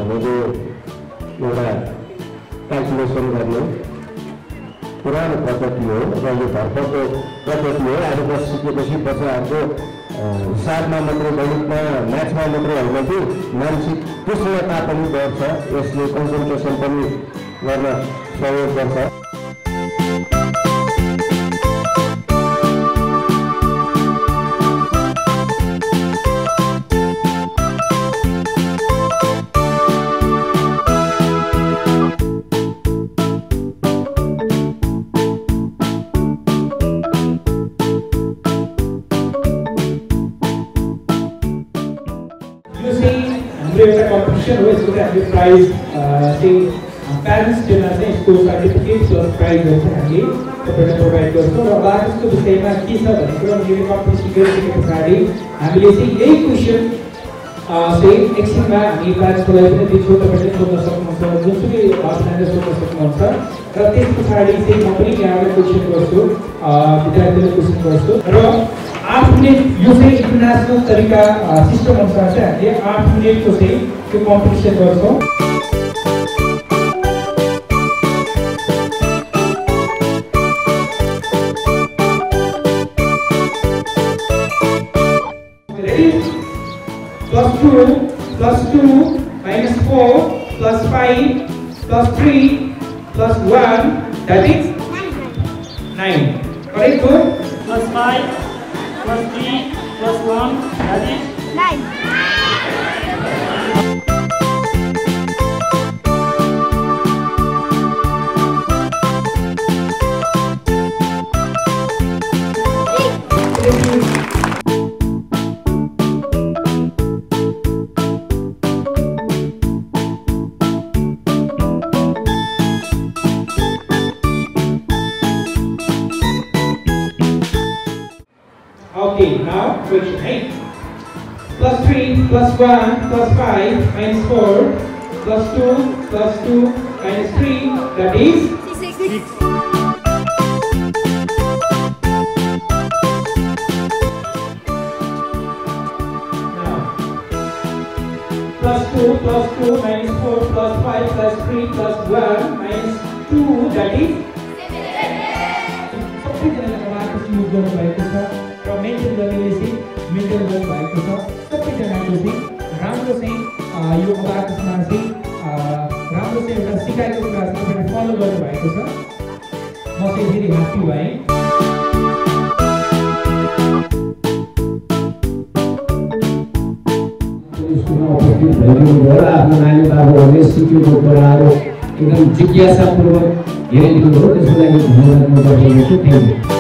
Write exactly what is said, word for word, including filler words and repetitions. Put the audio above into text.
भनेको एउटा क्यालकुलेसन गर्ने पुरानो पद्धति हो र यो भर्खरको पद्धति हो। आएर सिकेपछि बच्चाहरूको हिसाबमा मात्रै गणितमा म्याथमा मात्रै होइन कि मानसिक कुशलता पनि बढ्छ, यसले कन्सन्ट्रेसन पनि गर्न सहयोग गर्छ। competition हो यसको चाहिँ हामीले प्राइज चाहिँ प्यारेन्ट्स डेमा चाहिँ यसको सर्टिफिकेट प्लस प्राइजहरू चाहिँ हामीले तपाईँलाई प्रोभाइड गर्छौँ। र बाकसको विषयमा के छ भन्ने कुरा मैले कम्पिटिसन गरिसके पछाडि हामीले चाहिँ यही क्वेसन चाहिँ एकछिनमा हामी प्यारेन्ट्सलाई पनि दिन्छौँ, तपाईँले सोध्न सक्नुहुन्छ, जुनसुकै भाषाले सोध्न सक्नुहुन्छ। र त्यस पछाडि चाहिँ म पनि यहाँलाई क्वेसन गर्छु, विद्यार्थीलाई क्वेसन गर्छु र आठ मिनट यो चाहिँ इन्टरनेसनल तरिका सिस्टम अनुसार चाहिँ हामीले आठ मिनटको चाहिँ त्यो कम्पिटिसन गर्छौँ। Ready? Plus two plus two minus four plus five plus three plus one that is nine. Correct? Plus five plus three plus one that is nine. Okay, now question eight. Plus three plus one plus five minus four plus two plus two minus three that is six. six. Now plus two plus two minus four plus five plus three plus one minus two that is maintain गर्नेले चाहिँ maintain गर्नुभएको छ। सबैजनाको चाहिँ राम्रो चाहिँ यो अबाकसमा चाहिँ राम्रो चाहिँ एउटा सिकाएको कुरा छ, तपाईँले फलो गर्नुभएको छ। म चाहिँ फेरि ह्याप्पी भएँ। स्कुलमा उपस्थित भइदिनुभयो र आफ्नो नानी बाबुहरूले सिकेको कुराहरू एकदम जिज्ञासापूर्वक हेरिदिनुभयो, त्यसको लागि धन्यवाद म गर्छु। Thank you.